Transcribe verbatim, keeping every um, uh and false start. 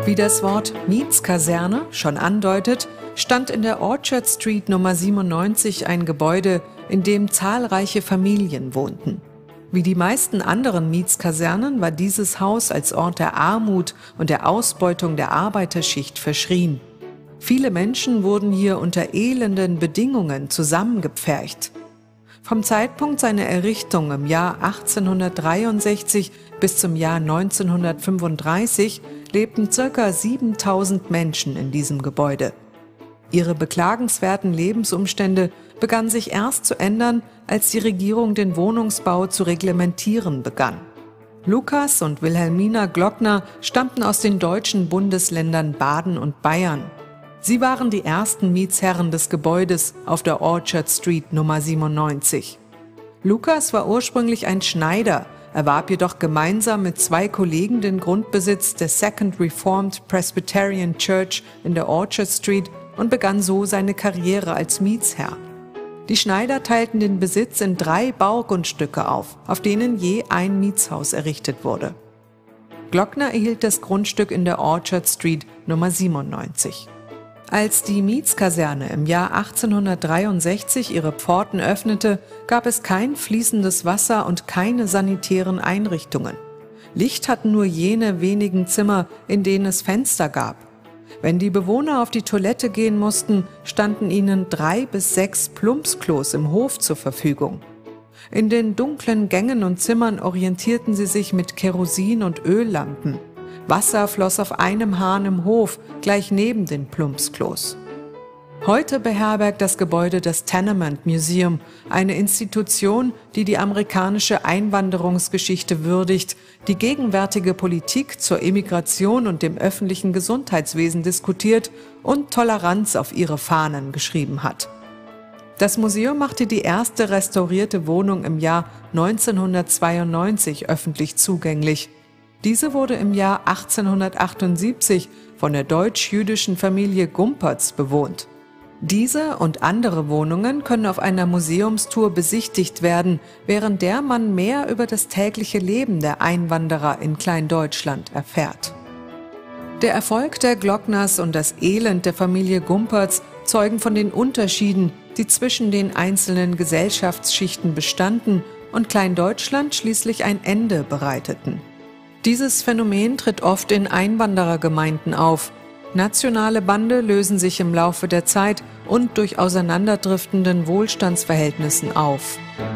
Wie das Wort Mietskaserne schon andeutet, stand in der Orchard Street Nummer siebenundneunzig ein Gebäude, in dem zahlreiche Familien wohnten. Wie die meisten anderen Mietskasernen war dieses Haus als Ort der Armut und der Ausbeutung der Arbeiterschicht verschrien. Viele Menschen wurden hier unter elenden Bedingungen zusammengepfercht. Vom Zeitpunkt seiner Errichtung im Jahr achtzehnhundertdreiundsechzig bis zum Jahr neunzehnhundertfünfunddreißig lebten ca. siebentausend Menschen in diesem Gebäude. Ihre beklagenswerten Lebensumstände begannen sich erst zu ändern, als die Regierung den Wohnungsbau zu reglementieren begann. Lukas und Wilhelmina Glockner stammten aus den deutschen Bundesländern Baden und Bayern. Sie waren die ersten Mietsherren des Gebäudes auf der Orchard Street Nummer siebenundneunzig. Lukas war ursprünglich ein Schneider, erwarb jedoch gemeinsam mit zwei Kollegen den Grundbesitz der Second Reformed Presbyterian Church in der Orchard Street und begann so seine Karriere als Mietsherr. Die Schneider teilten den Besitz in drei Baugrundstücke auf, auf denen je ein Mietshaus errichtet wurde. Glockner erhielt das Grundstück in der Orchard Street Nummer siebenundneunzig. Als die Mietskaserne im Jahr achtzehnhundertdreiundsechzig ihre Pforten öffnete, gab es kein fließendes Wasser und keine sanitären Einrichtungen. Licht hatten nur jene wenigen Zimmer, in denen es Fenster gab. Wenn die Bewohner auf die Toilette gehen mussten, standen ihnen drei bis sechs Plumpsklos im Hof zur Verfügung. In den dunklen Gängen und Zimmern orientierten sie sich mit Kerosin- und Öllampen. Wasser floss auf einem Hahn im Hof, gleich neben den Plumpsklos. Heute beherbergt das Gebäude das Tenement Museum, eine Institution, die die amerikanische Einwanderungsgeschichte würdigt, die gegenwärtige Politik zur Immigration und dem öffentlichen Gesundheitswesen diskutiert und Toleranz auf ihre Fahnen geschrieben hat. Das Museum machte die erste restaurierte Wohnung im Jahr neunzehnhundertzweiundneunzig öffentlich zugänglich. Diese wurde im Jahr achtzehnhundertachtundsiebzig von der deutsch-jüdischen Familie Gumpertz bewohnt. Diese und andere Wohnungen können auf einer Museumstour besichtigt werden, während der man mehr über das tägliche Leben der Einwanderer in Kleindeutschland erfährt. Der Erfolg der Glockners und das Elend der Familie Gumpertz zeugen von den Unterschieden, die zwischen den einzelnen Gesellschaftsschichten bestanden und Kleindeutschland schließlich ein Ende bereiteten. Dieses Phänomen tritt oft in Einwanderergemeinden auf. Nationale Bande lösen sich im Laufe der Zeit und durch auseinanderdriftenden Wohlstandsverhältnissen auf.